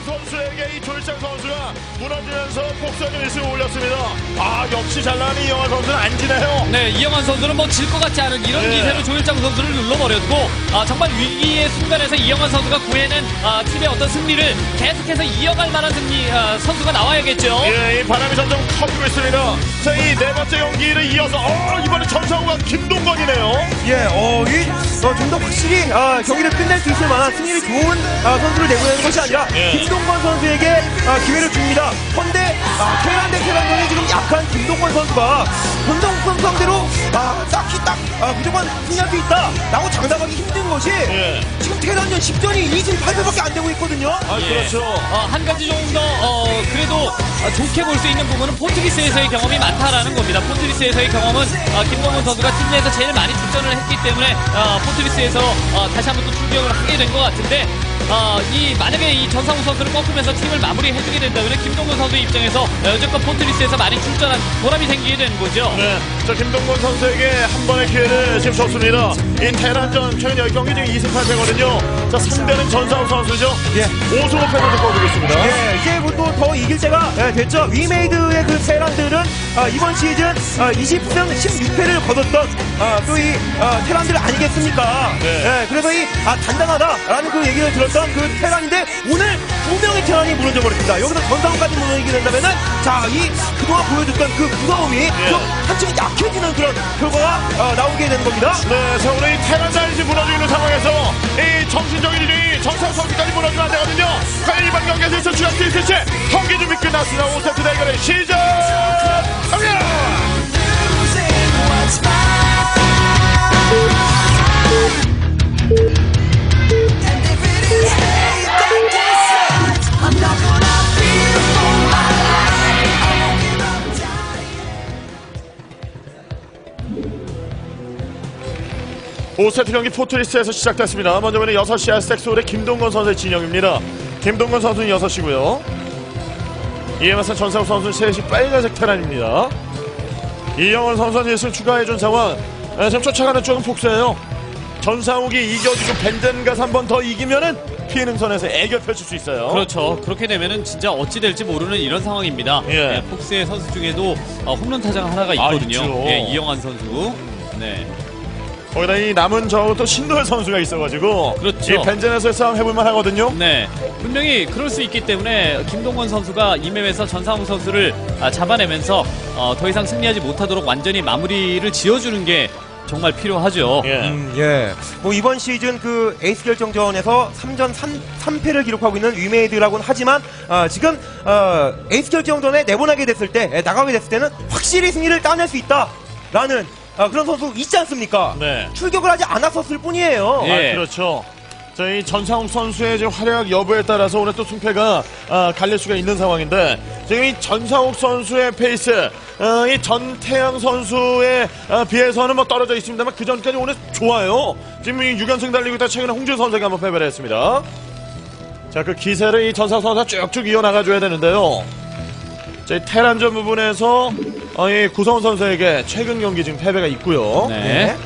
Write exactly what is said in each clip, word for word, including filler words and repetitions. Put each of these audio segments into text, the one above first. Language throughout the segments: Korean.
선수에게 이 조일장 선수가 무너지면서 폭선이 미스를 올렸습니다. 아, 역시 잘 나가는 이영환 선수는 안 지네요. 네, 이영환 선수는 뭐 질 것 같지 않은 이런 네. 기세로 조일장 선수를 눌러버렸고, 아, 정말 위기의 순간에서 이영환 선수가 구해낸 아, 팀의 어떤 승리를 계속해서 이어갈 만한 승리 아, 선수가 나와야겠죠. 예, 이 바람이 점점 커지고 있습니다. 자, 이 네 번째 경기를 이어서 어, 이번에 전상우가 김동건이네요. 예, 어, 이, 어, 좀 더 확실히, 아, 경기를 끝낼 수 있을 만한 승리를 좋은, 아, 선수를 내보내는 것이 아니라, 예. 김동건 선수에게, 아, 기회를 줍니다. 헌데, 아, 테란 대 테란전이 지금 약한 김동건 선수가, 전성욱 선수 상대로, 아, 딱히 딱, 아, 무조건 승리할 수 있다. 라고 장담하기 힘든 것이, 예. 지금 테란전 십 전이 이승 팔 패밖에 안 되고 있거든요. 아, 예. 그렇죠. 어, 한 가지 조금 더 어, 그래도 어, 좋게 볼 수 있는 부분은 포트리스에서의 경험이 많다라는 겁니다. 포트리스에서의 경험은 어, 김동건 선수가 팀 내에서 제일 많이 출전을 했기 때문에 어, 포트리스에서 어, 다시 한번 또 출격을 하게 된 것 같은데, 어, 이 만약에 이 전상우 선수를 꺾으면서 팀을 마무리해주게 된다면 김동건 선수 입장에서 여태껏 포트리스에서 많이 출전한 보람이 생기게 되는 거죠. 네, 자, 김동건 선수에게 한 번의 기회를 지금 줬습니다. 이 테란전 최근 열 경기 중에 이승 팔 패거든요. 자, 상대는 전상우 선수죠. 예. 오 승 오 패를 꺾고 있습니다. 예, 이제 뭐 더 이길 때가 예, 됐죠. 위메이드의 그 테란들은 아, 이번 시즌 아, 이십 승 십육 패를 거뒀던 아, 또 이 아, 테란들 아니겠습니까? 네. 예, 그래서 이 아, 단단하다라는 그 얘기를 들었던 그 테란인데 오늘 두 명의 테란이 무너져 버렸습니다. 여기서 전상까지 무너지게 된다면은 자, 이 그동안 보여줬던 그 무서움이 좀 한층 약해지는 그런 결과가 아, 나오게 되는 겁니다. 네, 자, 오늘 이 테란전이 지금 무너지고 있는 상황에서 이 정신적인 일이 전상우 선수까지 무너지면 안 되거든요. 과연 이번 경기에서 있을 수 있을지 경기 준비 끝났습니다. 오 세트 대결의 시작합니다. 오 세트 경기 포트리스에서 시작됐습니다. 먼저 보는 여섯 시 아스텍소울의 김동건 선수의 진영입니다. 김동건 선수는 여섯 시고요. 이에 맞선 전상욱 선수는 세 시 빨간색 테란입니다. 이영원 선수는 일승 추가해준 상황. 아, 지금 쫓아가는 쪽은 폭수예요. 전상욱이 이겨주고 밴덴가서 한 번 더 이기면은 피해 능선에서 애결 펼칠 수 있어요. 그렇죠. 그렇게 되면은 진짜 어찌 될지 모르는 이런 상황입니다. 예. 네, 폭스의 선수 중에도 어, 홈런 타자가 하나가 있거든요. 아, 있죠. 예, 이영환 선수. 네. 거기다 이 남은 저또 신도현 선수가 있어가지고 그렇죠. 이 벤젠에서 싸움 해볼만 하거든요. 네, 분명히 그럴 수 있기 때문에 김동건 선수가 이 맵에서 전상욱 선수를 아, 잡아내면서 어, 더 이상 승리하지 못하도록 완전히 마무리를 지어주는 게 정말 필요하죠. 예. 음, 예. 뭐 이번 시즌 그 에이스 결정전에서 삼 전 삼 패를 기록하고 있는 위메이드라고는 하지만 어, 지금 어, 에이스 결정전에 내보내게 됐을 때 예, 나가게 됐을 때는 확실히 승리를 따낼 수 있다라는 아, 그런 선수 있지 않습니까? 네. 출격을 하지 않았었을 뿐이에요. 예. 아, 그렇죠. 저희 전상욱 선수의 지금 활약 여부에 따라서 오늘 또 승패가 아, 갈릴 수가 있는 상황인데 지금 이 전상욱 선수의 페이스, 어, 이 전태양 선수에 아, 비해서는 뭐 떨어져 있습니다만 그 전까지 오늘 좋아요. 지금 이 육 연승 달리고 있다 최근에 홍준 선수에게 한번 패배를 했습니다. 자, 그 기세를 이 전상욱 선수가 쭉쭉 이어나가줘야 되는데요. 저희 테란전 부분에서 어, 이 구성훈 선수에게 최근 경기 지금 패배가 있고요. 네. 네.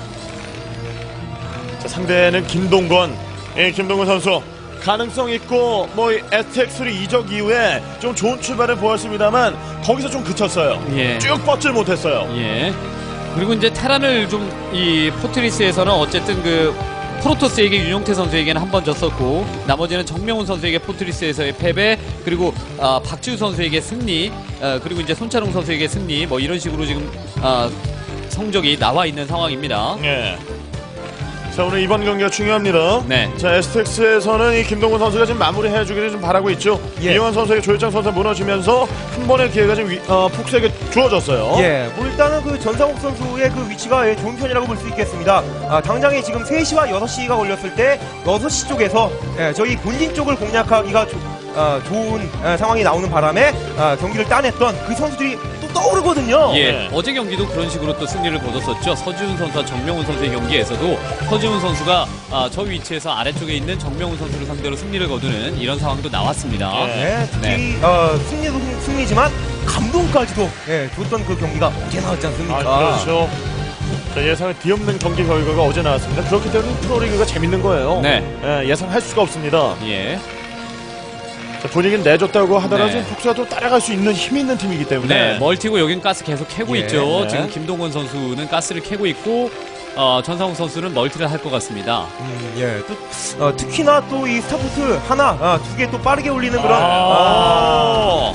자, 상대는 김동건. 예, 김동건 선수 가능성 있고 뭐 에스텍스리 이적 이후에 좀 좋은 출발을 보였습니다만 거기서 좀 그쳤어요. 예. 쭉 뻗질 못했어요. 예. 그리고 이제 테란을 좀 이 포트리스에서는 어쨌든 그 프로토스에게 윤용태 선수에게는 한 번 졌었고 나머지는 정명훈 선수에게 포트리스에서의 패배, 그리고 어, 박지우 선수에게 승리, 어, 그리고 이제 손찬웅 선수에게 승리, 뭐 이런 식으로 지금 어, 성적이 나와 있는 상황입니다. 예. 자, 오늘 이번 경기가 중요합니다. 네. 자, 에스텍스에서는 이 김동건 선수가 지금 마무리해주기를 좀 바라고 있죠. 예. 이영환 선수에게 조일장 선수가 무너지면서 한 번의 기회가 지금 위, 어, 폭스에게 주어졌어요. 예, 뭐 일단은 그 전상욱 선수의 그 위치가 예, 좋은 편이라고 볼 수 있겠습니다. 아, 당장에 지금 세 시와 여섯 시가 걸렸을 때 여섯 시 쪽에서 예, 저희 본진 쪽을 공략하기가 조, 아, 좋은 예, 상황이 나오는 바람에 아, 경기를 따냈던 그 선수들이 또 떠오르거든요. 예, 네. 어제 경기도 그런 식으로 또 승리를 거뒀었죠. 서지훈 선수와 정명훈 선수의 경기에서도 서지훈 선수가 아, 저 위치에서 아래쪽에 있는 정명훈 선수를 상대로 승리를 거두는 이런 상황도 나왔습니다. 예, 특히 네. 어, 승리도 승- 승리지만 감동까지도 예, 줬던 그 경기가 어제 나왔지 않습니까? 아, 그렇죠. 자, 예상을 뒤엎는 경기 결과가 어제 나왔습니다. 그렇기 때문에 프로리그가 재밌는 거예요. 네. 예, 예상할 수가 없습니다. 예. 자, 분위기는 내줬다고 하더라도 네. 폭사도 따라갈 수 있는 힘 있는 팀이기 때문에. 네, 멀티고 여긴 가스 계속 캐고 예, 있죠. 네. 지금 김동건 선수는 가스를 캐고 있고 어, 전상욱 선수는 멀티를 할 것 같습니다. 음, 예. 또 어, 특히나 또 이 스타포트 하나, 아, 두 개 또 빠르게 올리는 그런. 아.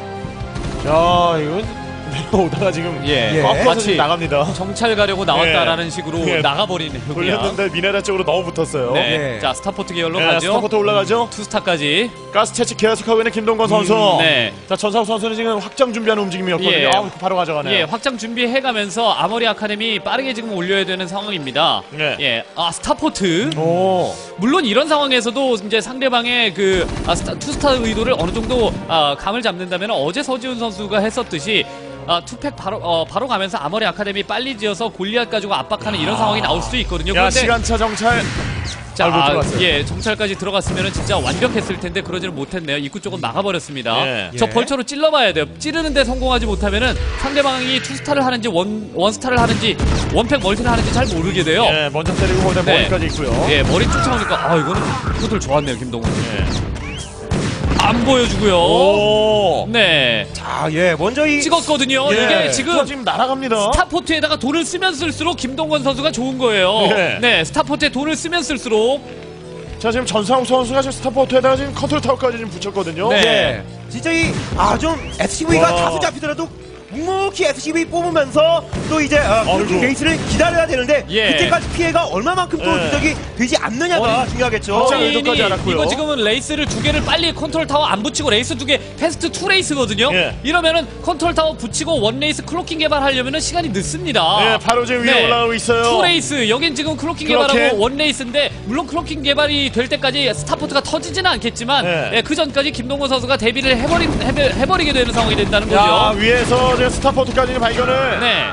자, 이건 내려오다가 지금 예, 예. 꺾어서 마치 지금 나갑니다. 정찰 가려고 나왔다라는 식으로 예. 나가버리는 그냥. 돌렸는데 미네랄 쪽으로 너무 붙었어요. 네, 예. 자 스타포트 계열로 네, 가죠. 스타포트 올라가죠. 투스타까지. 가스 채취 계속하고 있는 김동건 선수. 네. 자, 전상욱 선수는 지금 확장 준비하는 움직임이었거든요. 예. 아, 바로 가져가네요. 예, 확장 준비해가면서 아머리 아카데미 빠르게 지금 올려야 되는 상황입니다. 네. 예, 아 스타포트. 오. 물론 이런 상황에서도 이제 상대방의 그 아, 스타, 투스타 의도를 어느 정도 아, 감을 잡는다면 어제 서지훈 선수가 했었듯이 아, 투팩 바로 어, 바로 가면서 아머리 아카데미 빨리 지어서 골리앗 가지고 압박하는 이런 상황이 나올 수도 있거든요. 야, 그런데 시간차 정찰. 자, 잘 못 아, 들어갔어요. 예, 정찰까지 들어갔으면 진짜 완벽했을 텐데 그러지는 못했네요. 입구 쪽은 막아버렸습니다. 예. 저 예. 벌처로 찔러봐야 돼요. 찌르는데 성공하지 못하면은 상대방이 투스타를 하는지 원 원스타를 하는지 원팩 멀티를 하는지 잘 모르게 돼요. 예, 먼저 때리고 거기다 네. 머리까지 있고요. 예, 머리 쫓아오니까 아 이거는 구들 좋았네요, 김동훈. 예. 안 보여주고요. 오. 네, 자, 예. 먼저 이. 찍었거든요. 예. 이게 지금 지금 날아갑니다. 스타포트에다가 돈을 쓰면 쓸수록 김동건 선수가 좋은 거예요. 네. 네, 스타포트에 돈을 쓰면 쓸수록 자, 지금 전상욱 선수가 지금 스타포트에다가 지금 컨트롤 타워까지 지금 붙였거든요. 네. 예. 진짜 이, 아, 좀, 에스씨브이가 와. 다수 잡히더라도 묵묵히 에스씨브이 뽑으면서 또 이제, 어, 아이고. 그 레이스를 기다려야 되는데, 예. 그때까지 피해가 얼마만큼 또 예. 누적이 되지 않느냐가 어, 중요하겠죠. 갑자기 본인이 의도까지 않았고요. 이거 지금은 레이스를 두 개를 빨리 컨트롤 타워 안 붙이고 레이스 두 개 패스트 투 레이스거든요. 예. 이러면은 컨트롤 타워 붙이고 원 레이스 클로킹 개발하려면은 시간이 늦습니다. 예, 바로 지금 위에 네. 올라오고 있어요. 투 레이스 여긴 지금 클로킹 클로킹. 개발하고 원 레이스인데 물론 클로킹 개발이 될 때까지 스타포트가 터지지는 않겠지만 네. 예, 그 전까지 김동건 선수가 데뷔를 해버리, 해버, 해버리게 되는 상황이 된다는 거죠. 야, 위에서 지금 스타포트까지 발견을. 네.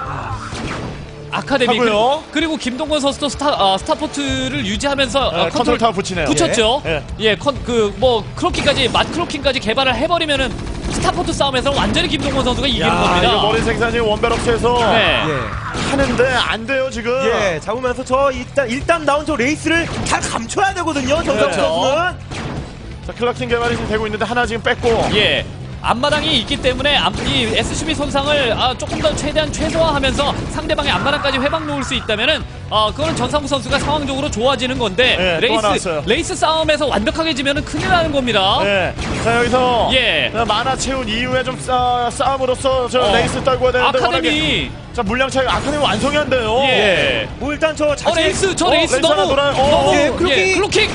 아카데미 하고요. 그리고, 그리고 김동건 선수도 스타 아, 스타포트를 유지하면서 네, 어, 컨트롤 타워 붙이네요. 붙였죠. 예. 예, 컨 그 뭐 클로킹까지 맛 클로킹까지 개발을 해버리면은 스타포트 싸움에서 완전히 김동건 선수가 이기는 야, 겁니다. 이거 머리 생산 지금 원베럭스에서 네. 예. 하는데 안 돼요 지금. 예, 잡으면서 저 일단 일단 나온 저 레이스를 잘 감춰야 되거든요. 정상 그렇죠. 선수는. 자, 클락킹 개발이 지금 되고 있는데 하나 지금 뺐고. 예. 앞마당이 있기 때문에 앞, 이 에스씨비 손상을 아, 조금 더 최대한 최소화하면서 상대방의 앞마당까지 회방 놓을 수 있다면은 어, 그거는 전상우 선수가 상황적으로 좋아지는 건데 네, 또 하나 레이스 왔어요. 레이스 싸움에서 완벽하게 지면은 큰일 나는 겁니다. 네. 자, 여기서 예. 자, 만화 채운 이후에 좀 싸, 싸움으로써 저 어. 레이스 떨궈야 되는데 아카데미. 워낙에- 자, 물량 차이 아카데미 완성이 안 돼요. 예. 뭐 일단 저 어 자신 레이스 저 어, 레이스 레이스 하나 너무 돌아요. 어, 너무 예, 예, 클로킹. 클로킹.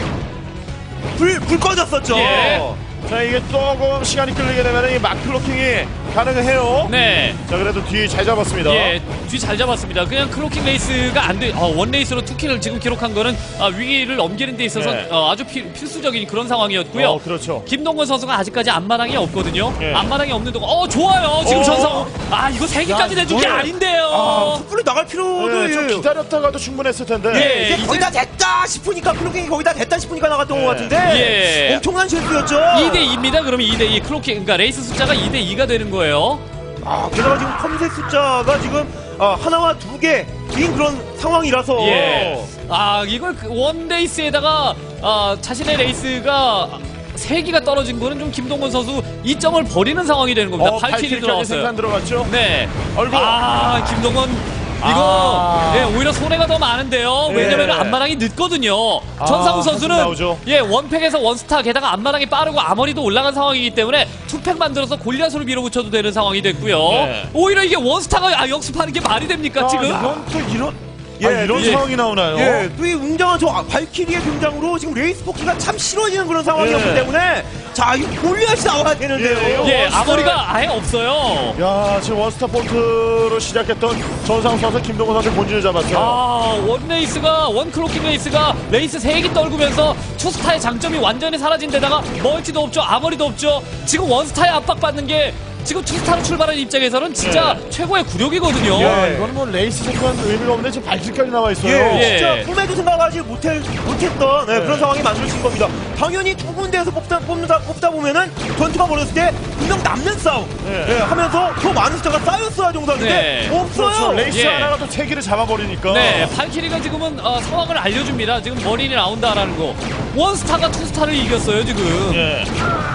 불, 불 꺼졌었죠. 예. 자, 이게 조금 시간이 끌리게 되면 이 마클로킹이 가능해요. 네. 자, 그래도 뒤 잘 잡았습니다. 예, 뒤 잘 잡았습니다. 그냥 클로킹 레이스가 안 돼, 어, 원 레이스로 투 킬을 지금 기록한 거는 아, 위기를 넘기는 데 있어서 네. 어, 아주 필, 필수적인 그런 상황이었고요. 어, 그렇죠. 김동건 선수가 아직까지 앞마당이 없거든요. 예. 앞마당이 없는 동안, 어, 좋아요. 지금 어. 전상우. 아, 이거 세 개까지 야, 내준 게 이거는- 아닌데요. 아, 섣불리 나갈 필요도 네, 좀 예. 기다렸다가도 충분했을 텐데. 예. 이제 이제- 거의 다 됐다 싶으니까 클로킹이 거의 다 됐다 싶으니까 나갔던 예. 것 같은데 예. 엄청난 실수였죠. 이 대 이입니다. 그러면 이 대 이. 클로킹, 그러니까 레이스 숫자가 이 대 이가 되는 거예요. 아, 게다가 지금 컴셋 숫자가 지금 아, 하나와 두 개인 그런 상황이라서 예. 아, 이걸 그 원 레이스에다가 아, 자신의 레이스가 세 개가 떨어진 거는 좀 김동건 선수 이 점을 버리는 상황이 되는 겁니다. 어, 팔 킬이 팔 킬까지 들어갔어요. 생산 들어갔죠. 네. 아이고. 아, 김동건 이거 아. 예, 오히려 손해가 더 많은데요. 예. 왜냐면 앞마당이 늦거든요. 아, 전상우 한숨 선수는 나오죠. 예, 원팩에서 원스타 게다가 앞마당이 빠르고 아머리도 올라간 상황이기 때문에 투팩 만들어서 골리앗으로 밀어붙여도 되는 상황이 됐고요. 네. 오히려 이게 원스타가 아, 역습하는 게 말이 됩니까, 아, 지금? 이런 또 이런 예, 아, 이런 예. 상황이 나오나요? 예, 또 이 웅장한 저 발키리의 등장으로 지금 레이스 포키가 참 싫어지는 그런 상황이었기 예. 때문에 자, 이거 골리앗이 나와야 되는데요. 예, 예, 원스타- 아머리가 아예 없어요. 야, 지금 원스타 포트로 시작했던 전상우 선수, 김동건 선수 본질을 잡았어요. 아, 원 레이스가, 원 클로킹 레이스가 레이스 세 개 떨구면서 투스타의 장점이 완전히 사라진 데다가 멀티도 없죠, 아머리도 없죠. 지금 원스타에 압박받는 게 지금 투스타로 출발한 입장에서는 진짜 예. 최고의 굴욕이거든요. 야, 이거는 뭐 레이스 생산 의미가 없는데 지금 발길까지 나와 있어요. 예, 예. 진짜 꿈에도 생각하지 못해, 못했던 네, 네. 그런 상황이 만들어진 겁니다. 당연히 두 군데에서 뽑다, 뽑다, 뽑다 보면은 전투가 벌어졌을 때 분명 남는 싸움 네. 예, 하면서 더 많은 숫자가 쌓였어야 정도인데 네. 없어요. 그렇죠. 레이스 예. 하나가 또 세 개를 잡아버리니까. 네, 발키리가 지금은 어, 상황을 알려줍니다. 지금 머린이 나온다라는 거. 원스타가 투스타를 이겼어요, 지금. 예.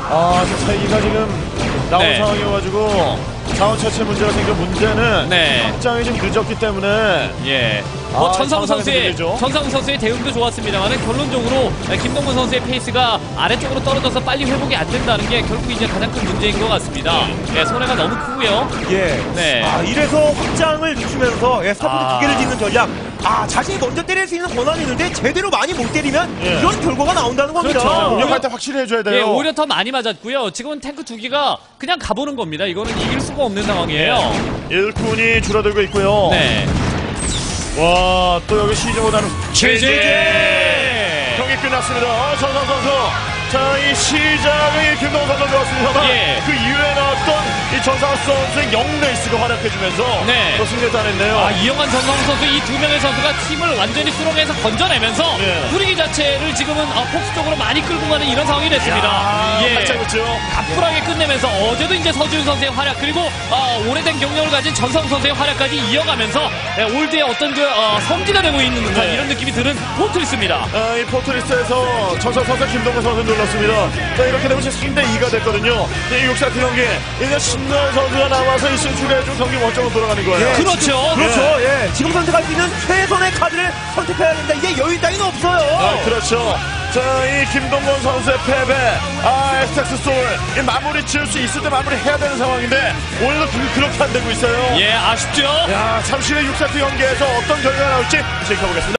아, 지금 세기가 지금 나온 네. 상황이어가지고 자원 채취 문제가 생겨 문제는 네. 확장이 좀 늦었기 때문에 예. 뭐 아, 전상우 상상해서 선수의 밀리죠. 전상우 선수의 대응도 좋았습니다만 결론적으로 김동문 선수의 페이스가 아래쪽으로 떨어져서 빨리 회복이 안 된다는 게 결국 이제 가장 큰 문제인 것 같습니다. 예, 손해가 너무 크고요. 예. 네. 아, 이래서 확장을 늦추면서 예, 스타포트 아. 두 개를 짓는 전략. 아, 자신이 먼저 때릴 수 있는 권한이 있는데 제대로 많이 못 때리면 예. 이런 결과가 나온다는 겁니다. 그렇죠. 공격할 때 확실히 해줘야 돼요. 예, 오히려 더 많이 맞았고요. 지금은 탱크 두 기가 그냥 가보는 겁니다. 이거는 이길 수가 없는 상황이에요. 일꾼이 줄어들고 있고요. 네. 와, 또 여기 시즌보다는 제제! 경기 끝났습니다. 어, 전상 선수. 자, 이 시작의 김동원 선수 좋았습니다만 예. 그 이후에 나왔던 이 전상욱 선수의 영레이스가 활약해주면서 네. 또 승리를 따냈네요. 아, 이영환 전상우 선수 이 두 명의 선수가 팀을 완전히 수렁에서 건져내면서 예. 분위기 자체를 지금은 어, 폭스 쪽으로 많이 끌고 가는 이런 상황이 됐습니다. 예. 활짝 있죠. 가뿐하게 끝내면서 어제도 이제 서지훈 선수의 활약 그리고 어, 오래된 경력을 가진 전상우 선수의 활약까지 이어가면서 예, 올드의 어떤 그 어, 성지가 되고 있는 듯한 네. 이런 느낌이 드는 포트리스입니다. 아, 이 포트리스에서 전상 선수 김동건 선수 눌렀습니다. 자, 이렇게 되면 삼 대 이가 됐거든요. 이 육 세트 경기 이제 신노 선수가 나와서 이 승출해준 경기 원점으로 돌아가는 거예요. 예. 그렇죠. 그렇죠. 예. 지금 선택할 수 있는 최선의 카드를 선택해야 된다. 이게 여유 따위는 없어요. 아, 그렇죠. 자, 이 김동건 선수의 패배, 아, 에스텍스 소울, 이 마무리 지을 수 있을 때 마무리 해야 되는 상황인데, 오늘도 그, 그렇게 안 되고 있어요. 예, 아쉽죠. 야, 잠시 후에 육 세트 경기에서 어떤 결과가 나올지 지켜보겠습니다.